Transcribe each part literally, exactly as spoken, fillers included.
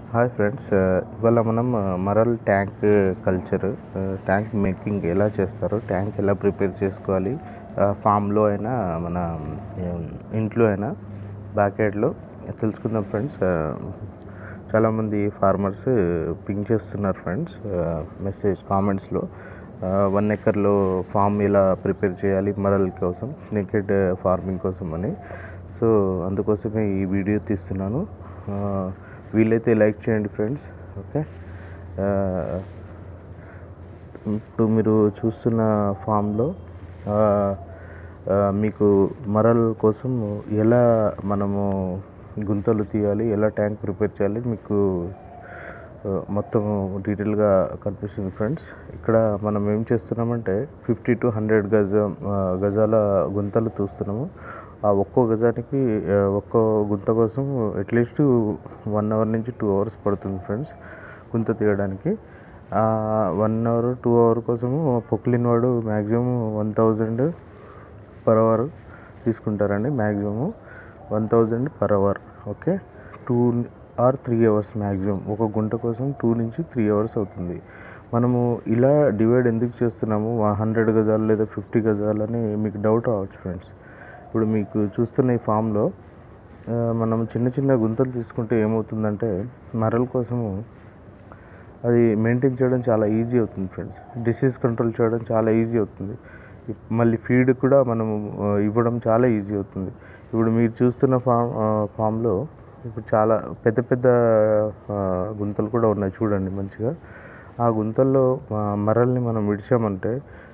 Hi friends, ఇవాళ మనం murrel tank culture, tank making ఎలా చేస్తారు, ట్యాంక్ ఎలా ప్రిపేర్ చేసుకోవాలి, ఫామ్లో అయినా మన ఇంట్లో అయినా బ్యాక్ యార్డ్లో తెలుసుకుందాం ఫ్రెండ్స్. చాలామంది ఫార్మర్స్ పింక్ చేస్తున్నారు ఫ్రెండ్స్ మెసేజ్ కామెంట్స్లో, వన్ ఎకర్లో ఫామ్ ఎలా ప్రిపేర్ చేయాలి మరల్ కోసం, నెకెడ్ ఫార్మింగ్ కోసం అని. సో అందుకోసమే ఈ వీడియో తీస్తున్నాను. వీలైతే లైక్ చేయండి ఫ్రెండ్స్. ఓకే, ఇప్పుడు మీరు చూస్తున్న ఫామ్లో మీకు మరల్ కోసం ఎలా మనము గుంతలు తీయాలి, ఎలా ట్యాంక్ ప్రిపేర్ చేయాలి మీకు మొత్తం డీటెయిల్గా కనిపిస్తుంది ఫ్రెండ్స్. ఇక్కడ మనం ఏం చేస్తున్నామంటే ఫిఫ్టీ టు హండ్రెడ్ గజ గజాల గుంతలు చూస్తున్నాము. ఆ ఒక్కో గజానికి ఒక్కో గుంత కోసం అట్లీస్ట్ వన్ అవర్ నుంచి టూ అవర్స్ పడుతుంది ఫ్రెండ్స్ గుంత తీయడానికి. వన్ అవర్ టూ అవర్ కోసము పొక్లిన్ వాడు maximum one thousand per hour తీసుకుంటారండి. Maximum one thousand per hour. Okay, two or three hours maximum ఒక గుంట కోసం టూ నుంచి త్రీ అవర్స్ అవుతుంది. మనము ఇలా డివైడ్ ఎందుకు చేస్తున్నాము, హండ్రెడ్ గజాలు లేదా ఫిఫ్టీ గజాలు అని మీకు డౌట్ రావచ్చు ఫ్రెండ్స్. ఇప్పుడు మీకు చూస్తున్న ఈ ఫామ్లో మనం చిన్న చిన్న గుంతలు తీసుకుంటే ఏమవుతుందంటే మరల్ కోసము అది మెయింటైన్ చేయడం చాలా ఈజీ అవుతుంది ఫ్రెండ్స్. డిసీజ్ కంట్రోల్ చేయడం చాలా ఈజీ అవుతుంది. మళ్ళీ ఫీడ్ కూడా మనము ఇవ్వడం చాలా ఈజీ అవుతుంది. ఇప్పుడు మీరు చూస్తున్న ఫామ్ ఫామ్లో ఇప్పుడు చాలా పెద్ద పెద్ద గుంతలు కూడా ఉన్నాయి చూడండి మంచిగా. ఆ గుంతల్లో మరల్ని మనం విడిచామంటే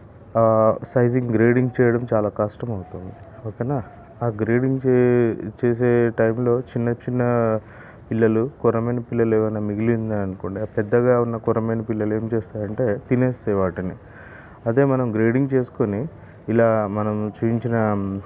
సైజింగ్ గ్రేడింగ్ చేయడం చాలా కష్టం అవుతుంది. ఓకేనా, ఆ గ్రేడింగ్ చే చేసే టైంలో చిన్న చిన్న పిల్లలు, కొరమైన పిల్లలు ఏమైనా మిగిలింది అనుకోండి, ఆ పెద్దగా ఉన్న కొరమైన పిల్లలు ఏం చేస్తాయంటే తినేస్తాయి వాటిని. అదే మనం గ్రేడింగ్ చేసుకొని ఇలా మనం చూపించిన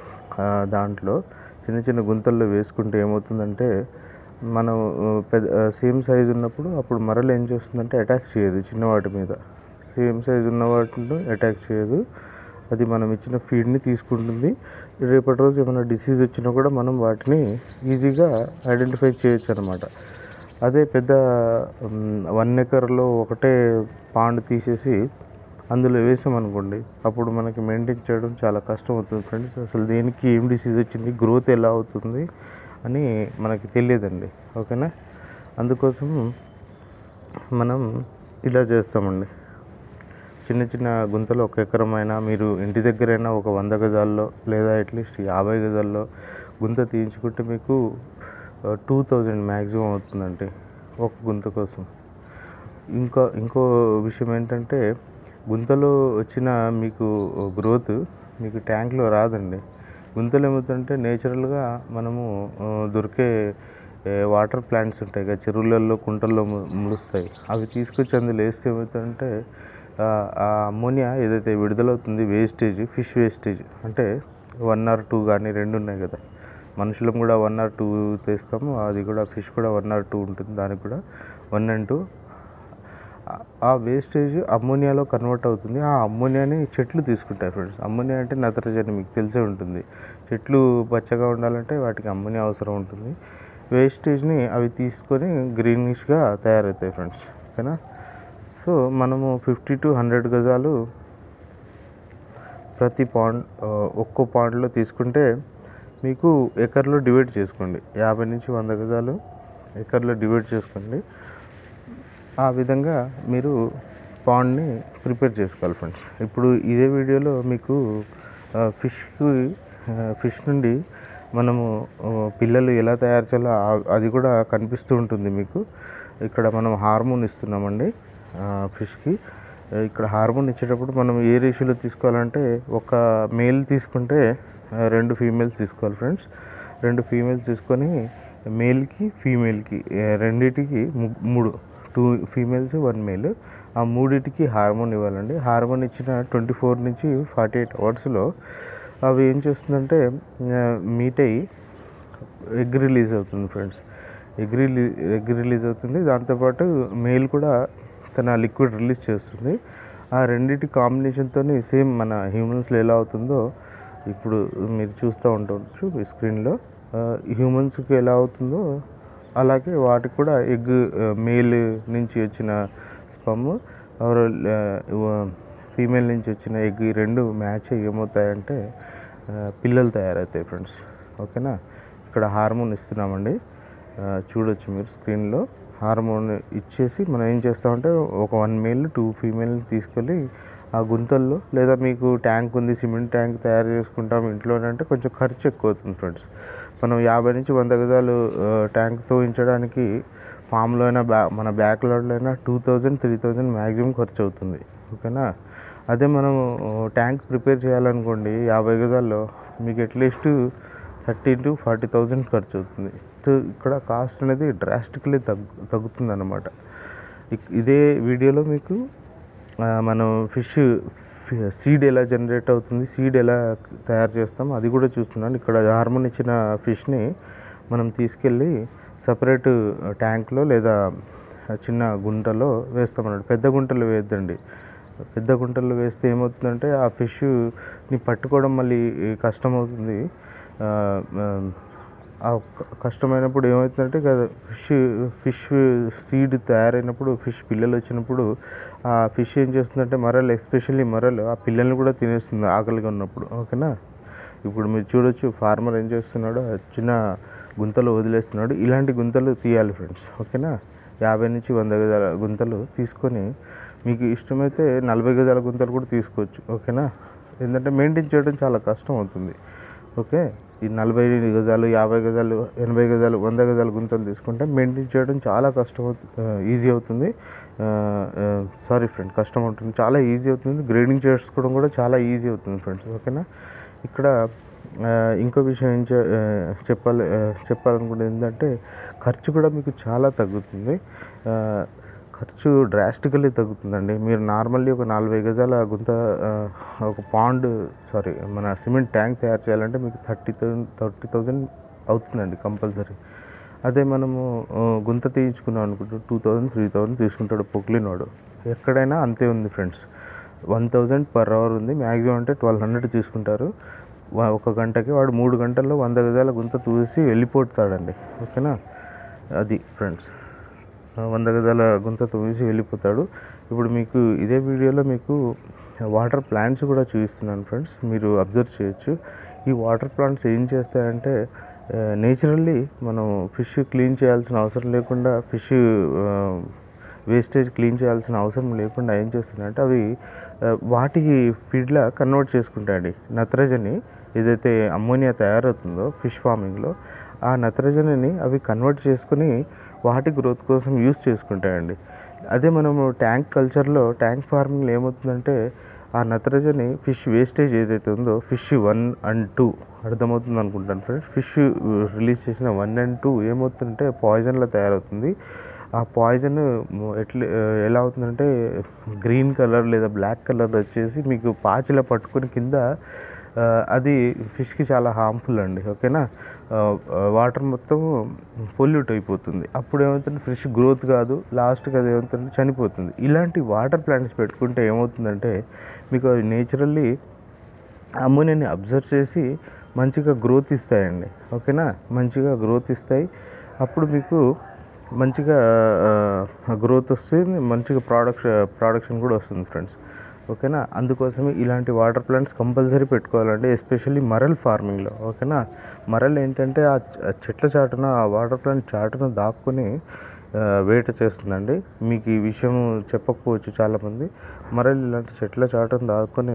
దాంట్లో చిన్న చిన్న గుంతల్లో వేసుకుంటే ఏమవుతుందంటే మనం పెద్ద సేమ్ సైజు ఉన్నప్పుడు అప్పుడు మరలు ఏం చేస్తుందంటే అటాక్ చేయదు చిన్న వాటి మీద. సేమ్ సైజు ఉన్న వాటిలో అటాక్ చేయదు, అది మనం ఇచ్చిన ఫీడ్ని తీసుకుంటుంది. రేపటి రోజు ఏమైనా డిసీజ్ వచ్చినా కూడా మనం వాటిని ఈజీగా ఐడెంటిఫై చేయొచ్చు అనమాట. అదే పెద్ద వన్ ఎకర్లో ఒకటే పాండ్ తీసేసి అందులో వేసామనుకోండి, అప్పుడు మనకి మెయింటైన్ చేయడం చాలా కష్టం అవుతుంది ఫ్రెండ్స్. అసలు దేనికి ఏం డిసీజ్ వచ్చింది, గ్రోత్ ఎలా అవుతుంది అని మనకి తెలియదండి. ఓకేనా, అందుకోసం మనం ఇలా చేస్తామండి. చిన్న చిన్న గుంతలు ఒక ఎకరమైనా మీరు ఇంటి దగ్గరైనా ఒక వంద గజాల్లో లేదా అట్లీస్ట్ యాభై గజాల్లో గుంత తీయించుకుంటే మీకు టూ థౌజండ్ మ్యాక్సిమం అవుతుందండి ఒక గుంత కోసం. ఇంకా ఇంకో విషయం ఏంటంటే గుంతలో వచ్చిన మీకు గ్రోత్ మీకు ట్యాంక్లో రాదండి. గుంతలు ఏమవుతుందంటే నేచురల్గా మనము దొరికే వాటర్ ప్లాంట్స్ ఉంటాయి కదా, చెరువులలో కుంటల్లో ములుస్తాయి, అవి తీసుకొచ్చి అందులో వేస్తే ఏమవుతుందంటే ఆ అమ్మోనియా ఏదైతే విడుదలవుతుంది వేస్టేజ్, ఫిష్ వేస్టేజ్ అంటే వన్ ఆర్ టూ కానీ రెండు ఉన్నాయి కదా, మనుషులం కూడా వన్ ఆర్ టూ చేస్తాము, అది కూడా ఫిష్ కూడా వన్ ఆర్ టూ ఉంటుంది, దానికి కూడా వన్ అండ్ టూ. ఆ వేస్టేజ్ అమ్మోనియాలో కన్వర్ట్ అవుతుంది. ఆ అమ్మోనియాని చెట్లు తీసుకుంటాయి ఫ్రెండ్స్. అమ్మోనియా అంటే నత్రజని మీకు తెలిసే ఉంటుంది. చెట్లు పచ్చగా ఉండాలంటే వాటికి అమ్మోనియా అవసరం ఉంటుంది. వేస్టేజ్ని అవి తీసుకొని గ్రీనిష్గా తయారవుతాయి ఫ్రెండ్స్. ఓకేనా, సో మనము ఫిఫ్టీ టు హండ్రెడ్ గజాలు ప్రతి పాండ్ ఒక్కో పాండ్లో తీసుకుంటే మీకు ఎకర్లో డివైడ్ చేసుకోండి. యాభై నుంచి వంద గజాలు ఎకర్లో డివైడ్ చేసుకోండి. ఆ విధంగా మీరు పాండ్ని ప్రిపేర్ చేసుకోవాలి ఫ్రెండ్స్. ఇప్పుడు ఇదే వీడియోలో మీకు ఫిష్కి ఫిష్ నుండి మనము పిల్లలు ఎలా తయారు చేయాలో అది కూడా కనిపిస్తూ ఉంటుంది మీకు. ఇక్కడ మనం హార్మోన్ ఇస్తున్నామండి ఫిష్కి. ఇక్కడ హార్మోన్ ఇచ్చేటప్పుడు మనం ఏ రేషియోలో తీసుకోవాలంటే ఒక మేల్ తీసుకుంటే రెండు ఫీమేల్స్ తీసుకోవాలి ఫ్రెండ్స్. రెండు ఫీమేల్స్ తీసుకొని మేల్కి ఫీమేల్కి రెండింటికి మూడు టూ ఫీమేల్స్ వన్ మేల్, ఆ మూడింటికి హార్మోన్ ఇవ్వాలండి. హార్మోన్ ఇచ్చిన ట్వంటీ ఫోర్ నుంచి ఫార్టీ ఎయిట్ అవర్స్లో అవి ఏం చేస్తుందంటే మీట్ అయ్యి ఎగ్ రిలీజ్ అవుతుంది friends. Egg release egg release అవుతుంది దాంతోపాటు మేల్ కూడా తన లిక్విడ్ రిలీజ్ చేస్తుంది. ఆ రెండింటి కాంబినేషన్తో సేమ్ మన హ్యూమన్స్లో ఎలా అవుతుందో ఇప్పుడు మీరు చూస్తూ ఉండవచ్చు మీ స్క్రీన్లో. హ్యూమన్స్కి ఎలా అవుతుందో అలాగే వాటికి కూడా ఎగ్ మేల్ నుంచి వచ్చిన స్పమ్ ఆర్ ఫీమేల్ నుంచి వచ్చిన ఎగ్ ఈ రెండు మ్యాచ్ అయ్యి ఏమవుతాయంటే పిల్లలు తయారవుతాయి ఫ్రెండ్స్. ఓకేనా. ఇక్కడ హార్మోన్ ఇస్తున్నామండి, చూడొచ్చు మీరు స్క్రీన్లో. హార్మోన్ ఇచ్చేసి మనం ఏం చేస్తామంటే ఒక వన్ మేల్ టూ ఫీమేల్ని తీసుకెళ్ళి ఆ గుంతల్లో, లేదా మీకు ట్యాంక్ ఉంది సిమెంట్ ట్యాంక్ తయారు చేసుకుంటాం ఇంట్లోనే అంటే కొంచెం ఖర్చు ఎక్కువ అవుతుంది ఫ్రెండ్స్. మనం యాభై నుంచి వంద గజాలు ట్యాంక్ తోయించడానికి ఫామ్లో అయినా బ్యా మన బ్యాక్లాడ్లో అయినా two thousand three thousand maximum ఖర్చు అవుతుంది. ఓకేనా. అదే మనం ట్యాంక్ ప్రిపేర్ చేయాలనుకోండి యాభై గజాల్లో మీకు at least thirty to forty thousand ఖర్చు అవుతుంది. ఇక్కడ కాస్ట్ అనేది డ్రాస్టిక్లీ తగ్గు తగ్గుతుంది అన్నమాట. ఇదే వీడియోలో మీకు మనం ఫిష్ సీడ్ ఎలా జనరేట్ అవుతుంది, సీడ్ ఎలా తయారు చేస్తాం అది కూడా చూస్తున్నాను. ఇక్కడ హార్మోన్ ఇచ్చిన ఫిష్ని మనం తీసుకెళ్ళి సపరేట్ ట్యాంక్లో లేదా చిన్న గుంటలో వేస్తామన్నట్టు. పెద్ద గుంటలో వేయద్దండి. పెద్ద గుంటల్లో వేస్తే ఏమవుతుందంటే ఆ ఫిష్ని పట్టుకోవడం మళ్ళీ కష్టమవుతుంది. ఆ కష్టమైనప్పుడు ఏమవుతుందంటే ఫిష్ ఫిష్ సీడ్ తయారైనప్పుడు ఫిష్ పిల్లలు వచ్చినప్పుడు ఆ ఫిష్ ఏం చేస్తుందంటే మరలు, ఎస్పెషల్లీ మరలు ఆ పిల్లల్ని కూడా తినేస్తుంది ఆకలిగా ఉన్నప్పుడు. ఓకేనా. ఇప్పుడు మీరు చూడొచ్చు ఫార్మర్ ఏం చేస్తున్నాడో చిన్న గుంతలు వదిలేస్తున్నాడు. ఇలాంటి గుంతలు తీయాలి ఫ్రెండ్స్. ఓకేనా. యాభై నుంచి వంద గజాల గుంతలు తీసుకొని మీకు ఇష్టమైతే నలభై గజాల గుంతలు కూడా తీసుకోవచ్చు. ఓకేనా. ఏంటంటే మెయింటైన్ చేయడం చాలా కష్టం అవుతుంది. ఓకే. ఈ నలభై గజాలు యాభై గజాలు ఎనభై గజాలు వంద గజాల గుంతలు తీసుకుంటే మెయింటైన్ చేయడం చాలా కష్టం అవుతుంది, ఈజీ అవుతుంది. సారీ ఫ్రెండ్ కష్టం అవుతుంది, చాలా ఈజీ అవుతుంది. గ్రేడింగ్ చేసుకోవడం కూడా చాలా ఈజీ అవుతుంది ఫ్రెండ్స్. ఓకేనా. ఇక్కడ ఇంకో విషయం ఏం చెప్పాలి చెప్పాలనుకుంటే ఏంటంటే ఖర్చు కూడా మీకు చాలా తగ్గుతుంది. ఖర్చు డ్రాస్టికల్లీ తగ్గుతుందండి. మీరు నార్మల్లీ ఒక నలభై గజాల గుంత ఒక పాండ్ సారీ మన సిమెంట్ ట్యాంక్ తయారు చేయాలంటే మీకు థర్టీ థౌసండ్ థర్టీ థౌజండ్ అవుతుందండి కంపల్సరీ. అదే మనము గుంత తీయించుకున్నాం అనుకుంటే టూ థౌజండ్ త్రీ థౌజండ్ తీసుకుంటాడు పొక్లినోడు. ఎక్కడైనా అంతే ఉంది friends. One thousand per hour ఉంది, మ్యాక్సిమం అంటే ట్వెల్వ్ హండ్రెడ్ తీసుకుంటారు ఒక గంటకి. వాడు మూడు గంటల్లో వంద గజాల గుంత తూసి వెళ్ళిపోతాడండి. ఓకేనా. అది ఫ్రెండ్స్, వంద గజాల గుంత తవ్వేసి వెళ్ళిపోతాడు. ఇప్పుడు మీకు ఇదే వీడియోలో మీకు వాటర్ ప్లాంట్స్ కూడా చూపిస్తున్నాను ఫ్రెండ్స్, మీరు అబ్జర్వ్ చేయొచ్చు. ఈ వాటర్ ప్లాంట్స్ ఏం చేస్తాయంటే నేచురల్లీ మనం ఫిష్ క్లీన్ చేయాల్సిన అవసరం లేకుండా, ఫిష్ వేస్టేజ్ క్లీన్ చేయాల్సిన అవసరం లేకుండా ఏం చేస్తున్నాయంటే అవి వాటికి ఫీడ్లా కన్వర్ట్ చేసుకుంటాయండి. నత్రజని ఏదైతే అమ్మోనియా తయారవుతుందో ఫిష్ ఫార్మింగ్లో ఆ నత్రజనిని అవి కన్వర్ట్ చేసుకుని వాటి గ్రోత్ కోసం యూజ్ చేసుకుంటాయండి. అదే మనము ట్యాంక్ కల్చర్లో ట్యాంక్ ఫార్మింగ్లో ఏమవుతుందంటే ఆ నత్రజని ఫిష్ వేస్టేజ్ ఏదైతే ఉందో ఫిష్ వన్ అండ్ టూ అర్థమవుతుంది అనుకుంటాను ఫ్రెండ్స్. ఫిష్ రిలీజ్ చేసిన వన్ అండ్ టూ ఏమవుతుందంటే పాయిజన్లో తయారవుతుంది. ఆ పాయిజన్ ఎట్లా ఎలా అవుతుందంటే గ్రీన్ కలర్ లేదా బ్లాక్ కలర్ వచ్చేసి మీకు పాచిలా పట్టుకొని కింద అది ఫిష్కి చాలా హార్మ్ఫుల్ అండి. ఓకేనా. వాటర్ మొత్తం పొల్యూట్ అయిపోతుంది. అప్పుడు ఏమవుతుంది ఫిష్ గ్రోత్ కాదు, లాస్ట్కి అది ఏమవుతుంది చనిపోతుంది. ఇలాంటి వాటర్ ప్లాంట్స్ పెట్టుకుంటే ఏమవుతుందంటే మీకు అవి నేచురల్లీ అమ్మోనియాని అబ్జర్వ్ చేసి మంచిగా గ్రోత్ ఇస్తాయండి. ఓకేనా. మంచిగా గ్రోత్ ఇస్తాయి. అప్పుడు మీకు మంచిగా గ్రోత్ వస్తుంది, మంచిగా ప్రొడక్షన్ ప్రొడక్షన్ కూడా వస్తుంది ఫ్రెండ్స్. ఓకేనా. అందుకోసమే ఇలాంటి వాటర్ ప్లాంట్స్ కంపల్సరీ పెట్టుకోవాలండి, ఎస్పెషల్లీ మరల్ ఫార్మింగ్లో. ఓకేనా. మరల్ ఏంటంటే ఆ చెట్ల చాటున ఆ వాటర్ ప్లాంట్ చాటున దాక్కుని వేట చేస్తుందండి. మీకు ఈ విషయం చెప్పకపోవచ్చు చాలామంది. మరల్ ఇలాంటి చెట్ల చాటున దాక్కుని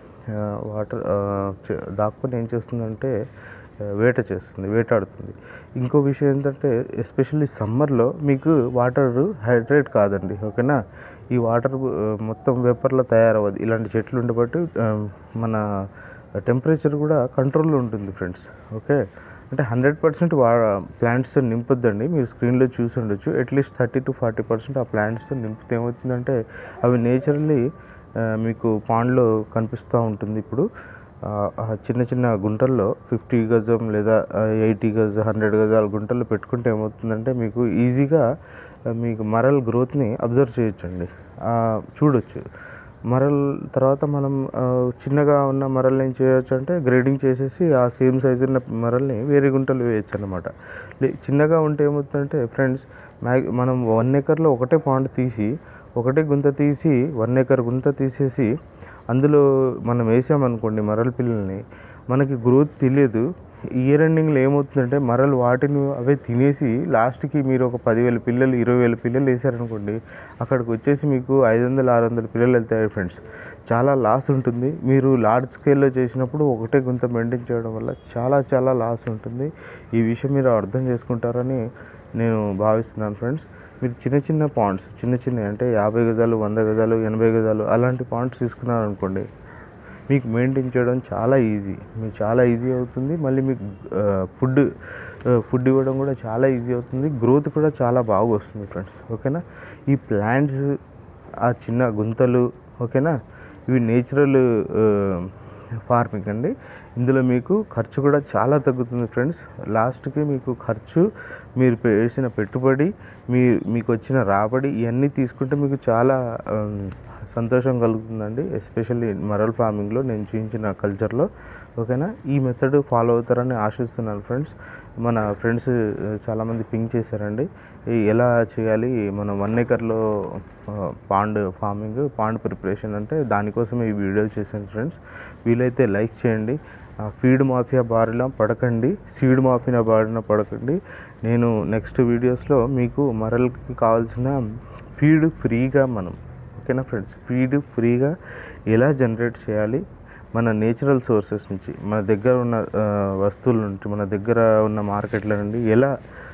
వాటర్ దాక్కుని ఏం చేస్తుందంటే వేట చేస్తుంది, వేటాడుతుంది. ఇంకో విషయం ఏంటంటే ఎస్పెషల్లీ సమ్మర్లో మీకు వాటర్ హైడ్రేట్ కాదండి. ఓకేనా. ఈ వాటర్ మొత్తం వేపర్లో తయారవ్వదు. ఇలాంటి చెట్లు ఉండబట్టి మన టెంపరేచర్ కూడా కంట్రోల్లో ఉంటుంది ఫ్రెండ్స్. ఓకే. అంటే హండ్రెడ్ పర్సెంట్ వా ప్లాంట్స్తో నింపొద్దండి. మీరు స్క్రీన్లో చూసి ఉండొచ్చు. At least thirty to forty percent ఆ ప్లాంట్స్తో నింపితే ఏమవుతుందంటే అవి నేచురల్లీ మీకు పాండ్లో కనిపిస్తూ ఉంటుంది. ఇప్పుడు చిన్న చిన్న గుంటల్లో ఫిఫ్టీ గజం లేదా ఎయిటీ గజ హండ్రెడ్ గజాల గుంటల్లో పెట్టుకుంటే ఏమవుతుందంటే మీకు ఈజీగా మీకు మరల్ గ్రోత్ని అబ్జర్వ్ చేయొచ్చండి, చూడొచ్చు. మరల్ తర్వాత మనం చిన్నగా ఉన్న మరల్ని ఏం చేయొచ్చు అంటే గ్రేడింగ్ చేసేసి ఆ సేమ్ సైజు ఉన్న మరల్ని వేరే గుంటలు వేయచ్చు అన్నమాట. చిన్నగా ఉంటే ఏమవుతుందంటే ఫ్రెండ్స్, మ్యాగ్ మనం వన్ ఎకర్లో ఒకటే పాండ్ తీసి ఒకటే గుంత తీసి వన్ ఎకర్ గుంత తీసేసి అందులో మనం వేసామనుకోండి మరల పిల్లల్ని, మనకి గ్రోత్ తెలియదు. ఇయర్ ఎండింగ్లో ఏమవుతుందంటే మరలు వాటిని అవే తినేసి లాస్ట్కి మీరు ఒక పదివేల పిల్లలు ఇరవై వేల పిల్లలు వేసారనుకోండి, అక్కడికి వచ్చేసి మీకు ఐదు వందలు ఆరు వందల పిల్లలు వెళ్తాయి ఫ్రెండ్స్. చాలా లాస్ ఉంటుంది. మీరు లార్జ్ స్కేల్లో చేసినప్పుడు ఒకటే గుంత మెయింటైన్ చేయడం వల్ల చాలా చాలా లాస్ ఉంటుంది. ఈ విషయం మీరు అర్థం చేసుకుంటారని నేను భావిస్తున్నాను ఫ్రెండ్స్. మీరు చిన్న చిన్న పాండ్స్ చిన్న చిన్న అంటే యాభై గజాలు వంద గజాలు ఎనభై గజాలు అలాంటి పాండ్స్ తీసుకున్నారనుకోండి, మీకు మెయింటైన్ చేయడం చాలా ఈజీ. మీకు చాలా ఈజీ అవుతుంది. మళ్ళీ మీకు ఫుడ్ ఫుడ్ ఇవ్వడం కూడా చాలా ఈజీ అవుతుంది. గ్రోత్ కూడా చాలా బాగా వస్తుంది ఫ్రెండ్స్. ఓకేనా. ఈ ప్లాంట్స్, ఆ చిన్న గుంతలు, ఓకేనా, ఇవి నేచురల్ ఫార్మింగ్ అండి. ఇందులో మీకు ఖర్చు కూడా చాలా తగ్గుతుంది ఫ్రెండ్స్. లాస్ట్కి మీకు ఖర్చు, మీరు వేసిన పెట్టుబడి, మీ మీకు వచ్చిన రాబడి ఇవన్నీ తీసుకుంటే మీకు చాలా సంతోషం కలుగుతుందండి. ఎస్పెషల్లీ మరల్ ఫార్మింగ్లో నేను చూపించిన కల్చర్లో. ఓకేనా. ఈ మెథడ్ ఫాలో అవుతారని ఆశిస్తున్నాను ఫ్రెండ్స్. మన ఫ్రెండ్స్ చాలామంది పింక్ చేశారండి ఎలా చేయాలి మనం వన్ ఎకర్లో పాండ్ ఫార్మింగ్, పాండ్ ప్రిపరేషన్ అంటే దానికోసమే ఈ వీడియో చేశాను ఫ్రెండ్స్. వీలైతే లైక్ చేయండి. ఫీడ్ మాఫియా బారిన పడకండి, సీడ్ మాఫియా బారిన పడకండి. నేను నెక్స్ట్ వీడియోస్లో మీకు మరల్కి కావాల్సిన ఫీడ్ ఫ్రీగా మనం, ఓకేనా ఫ్రెండ్స్, ఫీడ్ ఫ్రీగా ఎలా జనరేట్ చేయాలి మన నేచురల్ సోర్సెస్ నుంచి, మన దగ్గర ఉన్న వస్తువుల నుంచి, మన దగ్గర ఉన్న మార్కెట్ల నుండి ఎలా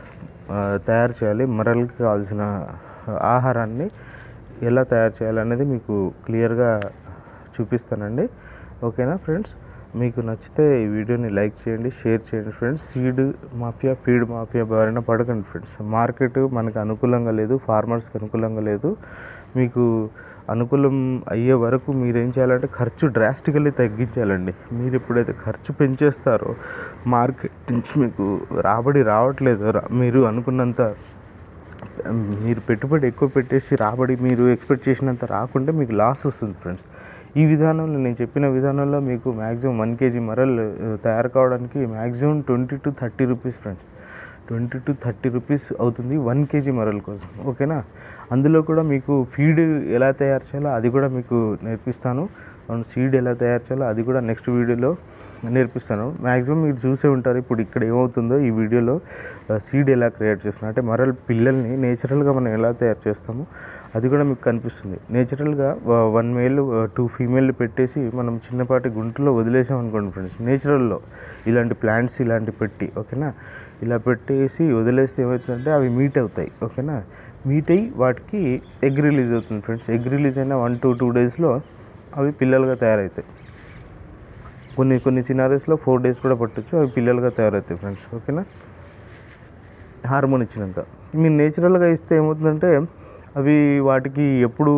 తయారు చేయాలి, మరల్కి కావాల్సిన ఆహారాన్ని ఎలా తయారు చేయాలనేది మీకు క్లియర్గా చూపిస్తానండి. ఓకేనా ఫ్రెండ్స్. మీకు నచ్చితే ఈ వీడియోని లైక్ చేయండి, షేర్ చేయండి friends. Seed mafia, feed mafia బారిన పడకండి ఫ్రెండ్స్. మార్కెట్ మనకు అనుకూలంగా లేదు, ఫార్మర్స్కి అనుకూలంగా లేదు. మీకు అనుకూలం అయ్యే వరకు మీరేం చేయాలంటే ఖర్చు డ్రాస్టికల్లీ తగ్గించాలండి. మీరు ఎప్పుడైతే ఖర్చు పెంచేస్తారో మార్కెట్ నుంచి మీకు రాబడి రావట్లేదు, మీరు అనుకున్నంత, మీరు పెట్టుబడి ఎక్కువ పెట్టేసి రాబడి మీరు ఎక్స్పెక్ట్ చేసినంత రాకుంటే మీకు లాస్ వస్తుంది ఫ్రెండ్స్. ఈ విధానంలో నేను చెప్పిన విధానంలో మీకు మ్యాక్సిమం వన్ కేజీ మరల్ తయారు కావడానికి maximum twenty to thirty rupees friends, twenty to thirty rupees అవుతుంది వన్ కేజీ మరల్ కోసం. ఓకేనా. అందులో కూడా మీకు ఫీడ్ ఎలా తయారు చేయాలో అది కూడా మీకు నేర్పిస్తాను. సీడ్ ఎలా తయారు చేయాలో అది కూడా నెక్స్ట్ వీడియోలో నేర్పిస్తాను. మ్యాక్సిమం మీరు చూసే ఉంటారు ఇప్పుడు ఇక్కడ ఏమవుతుందో ఈ వీడియోలో. సీడ్ ఎలా క్రియేట్ చేస్తున్నా అంటే మరల్ పిల్లల్ని నేచురల్గా మనం ఎలా తయారు చేస్తామో అది కూడా మీకు కనిపిస్తుంది. నేచురల్గా వన్ మేల్ టూ ఫీమేల్ పెట్టేసి మనం చిన్నపాటి గుంటలో వదిలేసాం అనుకోండి ఫ్రెండ్స్, నేచురల్లో ఇలాంటి ప్లాంట్స్ ఇలాంటి పెట్టి, ఓకేనా, ఇలా పెట్టేసి వదిలేస్తే ఏమవుతుందంటే అవి మీట్ అవుతాయి. ఓకేనా. మీట్ అయ్యి వాటికి ఎగ్ రిలీజ్ అవుతుంది ఫ్రెండ్స్. ఎగ్ రిలీజ్ అయిన వన్ టు టూ డేస్లో అవి పిల్లలుగా తయారవుతాయి. కొన్ని కొన్ని సినారీస్లో ఫోర్ డేస్ కూడా పట్టచ్చు, అవి పిల్లలుగా తయారవుతాయి ఫ్రెండ్స్. ఓకేనా. హార్మోన్ ఇచ్చినాక మీరు నేచురల్గా ఇస్తే ఏమవుతుందంటే అవి వాటికి ఎప్పుడు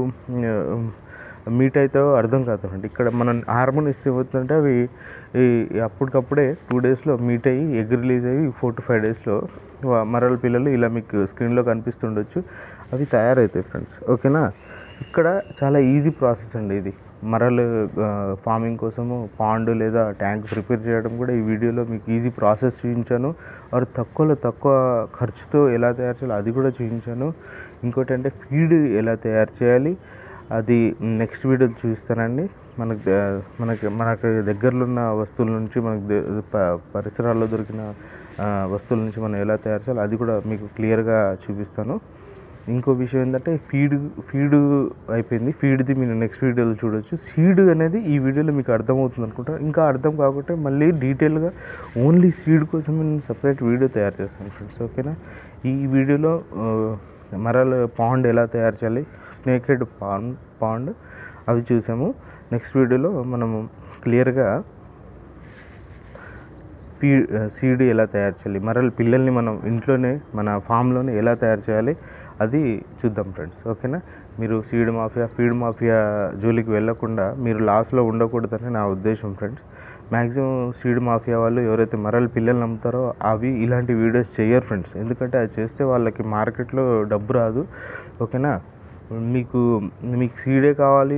మీట్ అవుతాయో అర్థం కాదు అండి. ఇక్కడ మనం హార్మోన్ ఇస్తే ఏమవుతుందంటే అవి అప్పటికప్పుడే టూ డేస్లో మీట్ అయ్యి ఎగ్ రిలీజ్ అయ్యి ఫోర్ టు ఫైవ్ డేస్లో మరల పిల్లలు ఇలా మీకు స్క్రీన్లో కనిపిస్తుండొచ్చు, అవి తయారవుతాయి ఫ్రెండ్స్. ఓకేనా. ఇక్కడ చాలా ఈజీ ప్రాసెస్ అండి ఇది. మరల్ ఫార్మింగ్ కోసము పాండ్ లేదా ట్యాంక్ ప్రిపేర్ చేయడం కూడా ఈ వీడియోలో మీకు ఈజీ ప్రాసెస్ చూపించాను. వారు తక్కువలో తక్కువ ఖర్చుతో ఎలా తయారు చేయాలో అది కూడా చూపించాను. ఇంకోటి అంటే ఫీడ్ ఎలా తయారు చేయాలి అది నెక్స్ట్ వీడియో చూపిస్తానండి. మనకు మనకి మనకు దగ్గరలో ఉన్న వస్తువుల నుంచి, మనకు పరిసరాల్లో దొరికిన వస్తువుల నుంచి మనం ఎలా తయారు చేయాలి అది కూడా మీకు క్లియర్గా చూపిస్తాను. ఇంకో విషయం ఏంటంటే ఫీడ్ ఫీడ్ అయిపోయింది. ఫీడ్ది మీరు నెక్స్ట్ వీడియోలో చూడవచ్చు. సీడ్ అనేది ఈ వీడియోలో మీకు అర్థమవుతుంది అనుకుంటా. ఇంకా అర్థం కాకుంటే మళ్ళీ డీటెయిల్గా ఓన్లీ సీడ్ కోసం నేను సపరేట్ వీడియో తయారు చేస్తాను ఫ్రెండ్స్. ఓకేనా. ఈ వీడియోలో మరల్ పాండ్ ఎలా తయారు చేయాలి, స్నేక్ హెడ్ పాండ్ పాండ్ అవి చూసాము. నెక్స్ట్ వీడియోలో మనము క్లియర్గా ఫీ సీడ్ ఎలా తయారు చేయాలి, మరల్ పిల్లల్ని మనం ఇంట్లోనే మన ఫామ్లోనే ఎలా తయారు చేయాలి అది చూద్దాం ఫ్రెండ్స్. ఓకేనా. మీరు సీడ్ మాఫియా, ఫీడ్ మాఫియా జోలికి వెళ్ళకుండా మీరు లాస్లో ఉండకూడదని నా ఉద్దేశం ఫ్రెండ్స్. మ్యాక్సిమం సీడ్ మాఫియా వాళ్ళు ఎవరైతే మరల్ పిల్లలు నమ్ముతారో అవి ఇలాంటి వీడియోస్ చేయరు ఫ్రెండ్స్. ఎందుకంటే అది చేస్తే వాళ్ళకి మార్కెట్లో డబ్బు రాదు. ఓకేనా. మీకు మీకు సీడే కావాలి,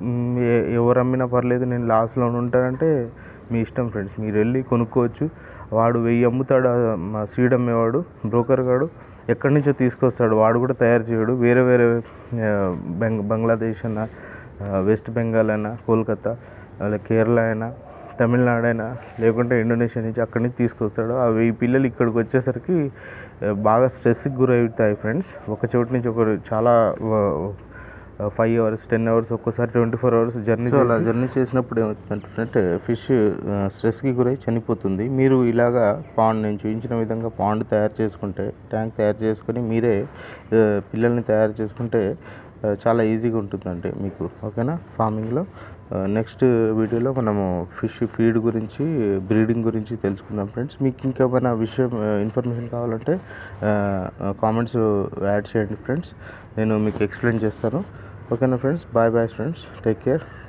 ఎవరు అమ్మినా పర్లేదు, నేను లాస్లో ఉంటానంటే మీ ఇష్టం ఫ్రెండ్స్. మీరు వెళ్ళి కొనుక్కోవచ్చు. వాడు వెయ్యి అమ్ముతాడు, మా సీడ్ అమ్మేవాడు బ్రోకర్ గాడు ఎక్కడి నుంచో తీసుకొస్తాడు, వాడు కూడా తయారు చేయడు. వేరే వేరే బెంగ్ బంగ్లాదేశ్ అయినా, వెస్ట్ బెంగాల్ అయినా, కోల్కతా, అలా కేరళ అయినా, తమిళనాడు అయినా, లేకుంటే ఇండోనేషియా నుంచి అక్కడి నుంచి తీసుకొస్తాడు. ఆ వెయ్యి పిల్లలు ఇక్కడికి వచ్చేసరికి బాగా స్ట్రెస్కి గురవుతాయి ఫ్రెండ్స్. ఒక చోటు నుంచి ఒకరు చాలా ఫైవ్ అవర్స్ టెన్ అవర్స్ ఒక్కోసారి ట్వంటీ ఫోర్ అవర్స్ జర్నీ అలా జర్నీ చేసినప్పుడు ఏమవుతుందంటే ఫిష్ స్ట్రెస్కి గురై చనిపోతుంది. మీరు ఇలాగా పాండ్ నేను చూపించిన విధంగా పాండ్ తయారు చేసుకుంటే, ట్యాంక్ తయారు చేసుకొని మీరే పిల్లల్ని తయారు చేసుకుంటే చాలా ఈజీగా ఉంటుందండి మీకు. ఓకేనా? ఫార్మింగ్లో నెక్స్ట్ వీడియోలో మనము ఫిష్ ఫీడ్ గురించి, బ్రీడింగ్ గురించి తెలుసుకుందాం ఫ్రెండ్స్. మీకు ఇంకేమైనా విషయం ఇన్ఫర్మేషన్ కావాలంటే కామెంట్స్ యాడ్ చేయండి ఫ్రెండ్స్, నేను మీకు ఎక్స్ప్లెయిన్ చేస్తాను. ఓకేనా friends? Bye bye friends, take care.